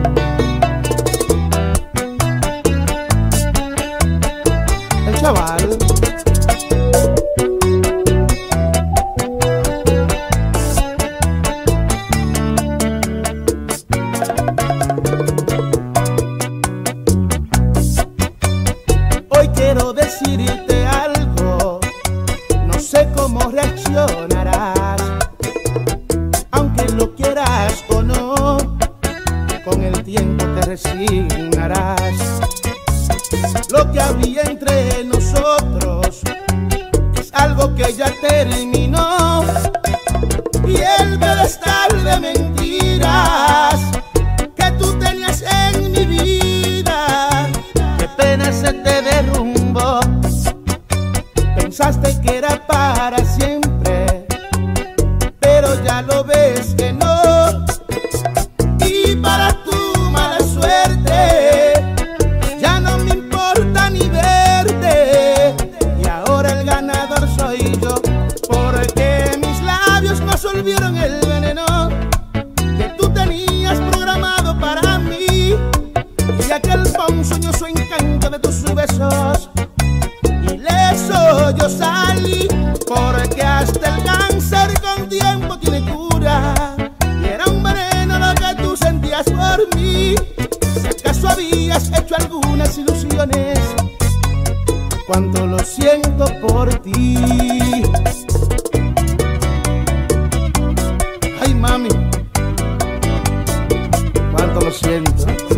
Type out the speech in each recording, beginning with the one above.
El chaval. Hoy quiero decirte algo, no sé cómo reaccionarás, aunque lo quieras o no, con el tiempo te resignarás. Lo que había entre nosotros es algo que ya terminó, y el pedestal de mentiras que tú tenías en mi vida, qué pena se te derrumbó. Pensaste que era para siempre, pero ya lo ves que no. Y para tu mala suerte ya no me importa ni verte, y ahora el ganador soy yo, porque mis labios no absorbieron el veneno que tú tenías programado para mí, y aquel ponzoñoso encanto de tus besos ileso yo salí, porque hasta el cáncer con tiempo tiene cura, y era un veneno lo que tú sentías por mí. Si acaso habías hecho algunas ilusiones, cuánto lo siento por ti. Ay mami, cuánto lo siento.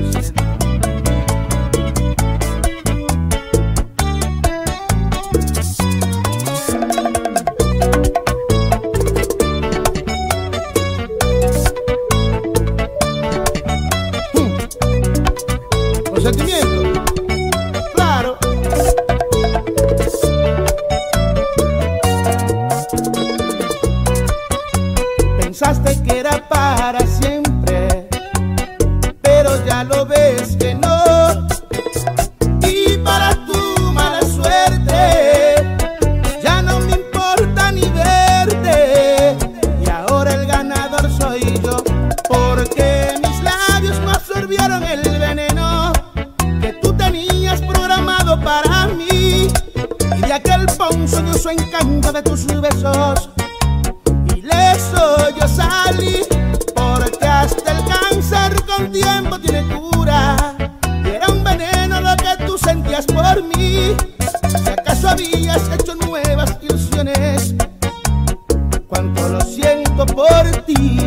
Sentimiento, claro. Pensaste que era para siempre, pero ya lo ves que no. Y para tu mala suerte ya no me importa ni verte, y ahora el ganador soy yo, porque mis labios no absorbieron el veneno que tú tenías programado para mí, y de aquel ponzoñoso encanto de tus besos ileso yo salí, porque hasta el cáncer con tiempo tiene cura, y era un veneno lo que tú sentías por mí. Si acaso habías hecho nuevas ilusiones, cuánto lo siento por ti.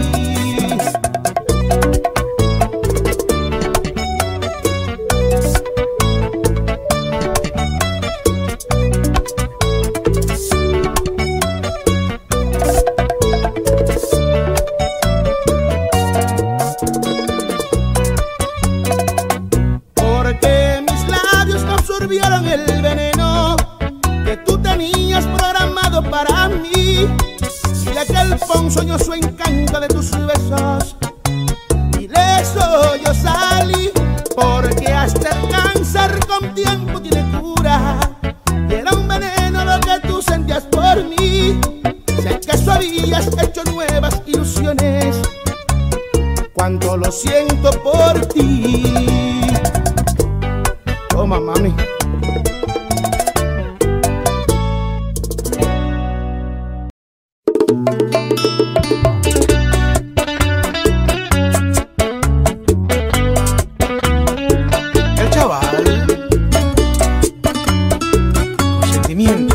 Absorbieron el veneno que tú tenías programado para mí, y de aquel ponzoñoso encanto de tus besos ileso yo salí, porque hasta el cáncer con tiempo tiene cura, y era un veneno lo que tú sentías por mí. Si acaso habías hecho nuevas ilusiones, cuánto lo siento por ti. Toma, mami. El chaval. Con sentimiento.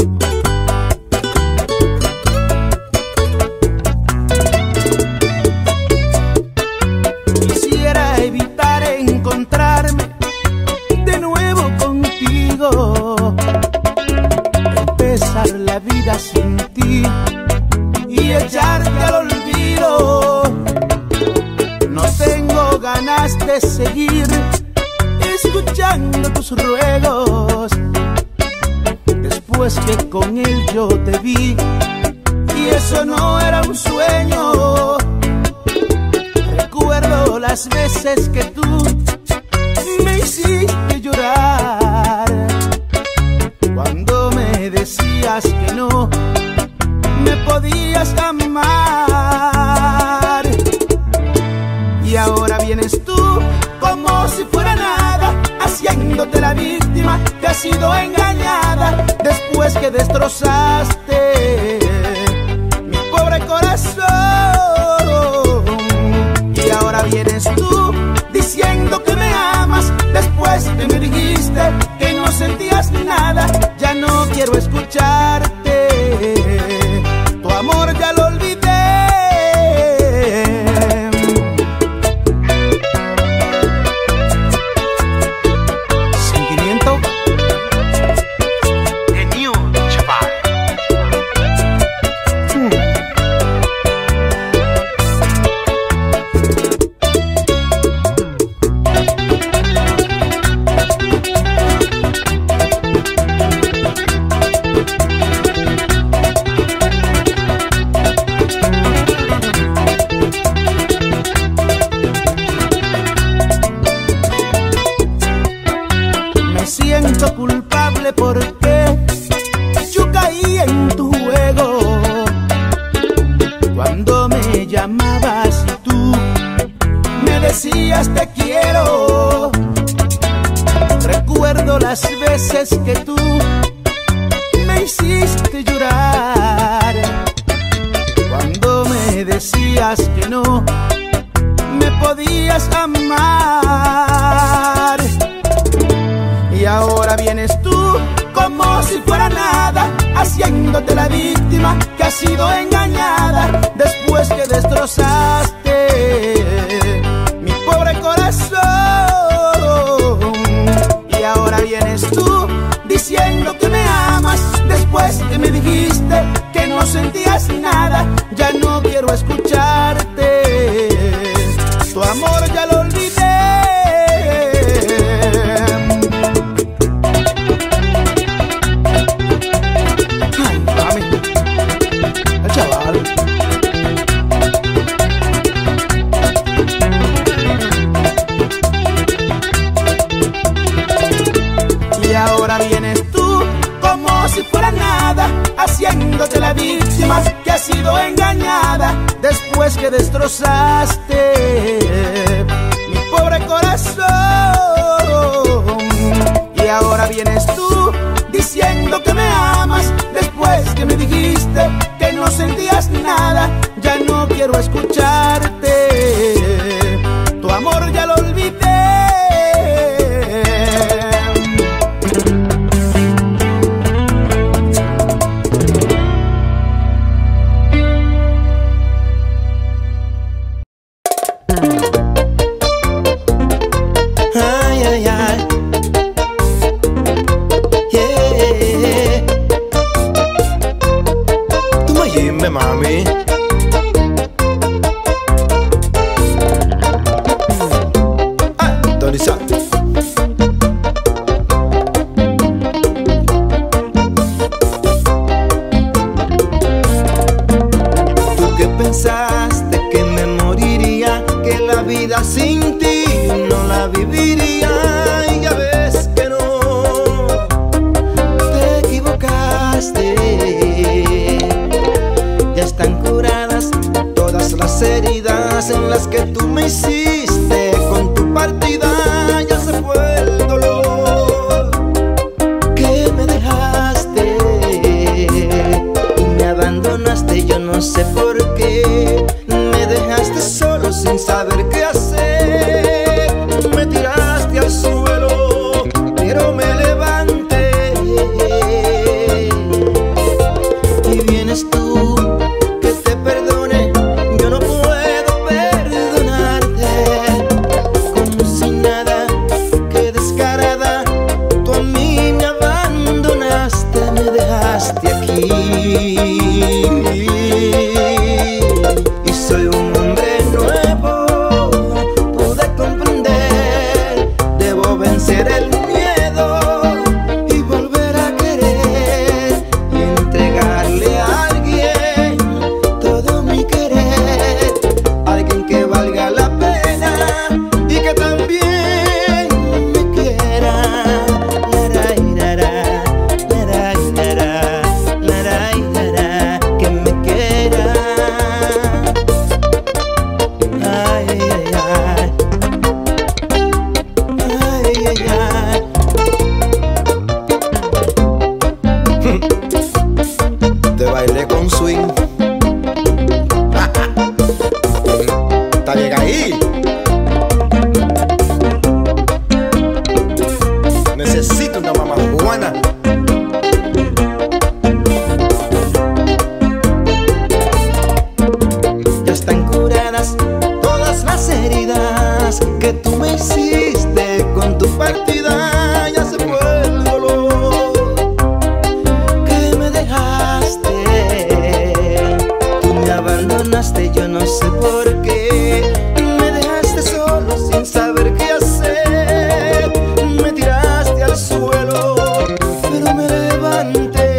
Quisiera evitar encontrarme de nuevo contigo, empezar la vida sin ti y echarte al olvido. No tengo ganas de seguir escuchando tus ruegos, después que con él yo te vi, y eso no era un sueño. Recuerdo las veces que tú me hiciste llorar, cuando me decías que no me podías amar. Y ahora vienes tú si fuera nada, haciéndote la víctima que has sido engañada después que destrozaste mi pobre corazón. Y ahora vienes tú diciendo que me amas después que me dijiste que no sentías nada. Ya no quiero escucharte, tu amor ya lo olvidé. Sentimiento The New Chaval. Me siento culpable porque yo caí en tu juego. Cuando me llamabas y tú me decías te quiero, recuerdo las veces que tú me hiciste llorar. Cuando me decías que no me podías amar. Y ahora vienes tú como si fuera nada, haciéndote la víctima que has sido engañada después que destrozaste mi pobre corazón. Y ahora vienes tú diciendo que me amas después que me dijiste que no sentías nada. Ya no quiero escucharte, tu amor ya lo olvidé. Si fuera nada, haciéndote la víctima que has sido engañada después que destrozaste mi pobre corazón. Y ahora vienes tú diciendo que me amas después que me dijiste que no sentías nada. Ya no quiero escucharte, tu amor ya lo olvidé. Mami, Torisa. ¿Tú qué pensaste que me moriría? Que la vida sin ti no la viviría. Y ya ves que no, te equivocaste. Ya están curadas todas las heridas en las que tú me hiciste. Con tu partida ya se fue el dolor que me dejaste y me abandonaste. Yo no sé por qué me dejaste solo sin saber qué hacer. Me tiraste al suelo, pero me levanté. Y vienes tú que te perdone, yo no puedo perdonarte. que tú me hiciste con tu partida ya se fue el dolor que me dejaste. Tú me abandonaste, yo no sé por qué. Me dejaste solo sin saber qué hacer. Me tiraste al suelo, pero me levanté.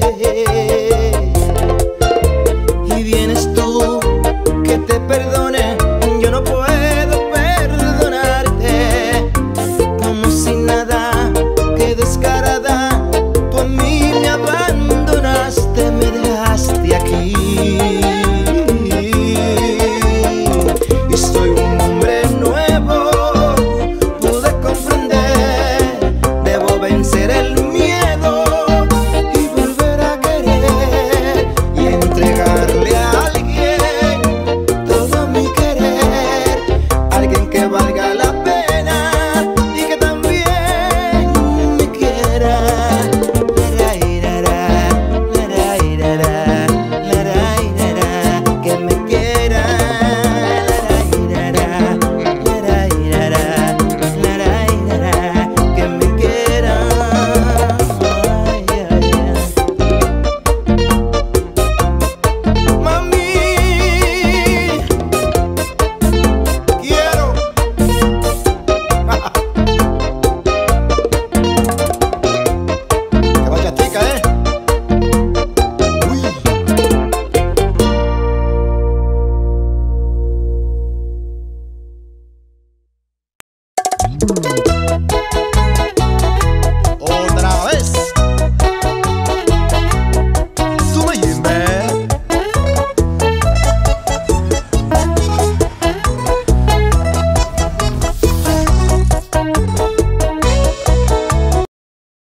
Y vienes tú que te perdone, yo no puedo perdonarte. Como si nada, qué descarada, tú a mí me abandonaste, me dejaste aquí. Y soy un hombre nuevo, pude comprender, debo vencer el miedo y volver a querer y entregarle a alguien todo mi querer, alguien que valga la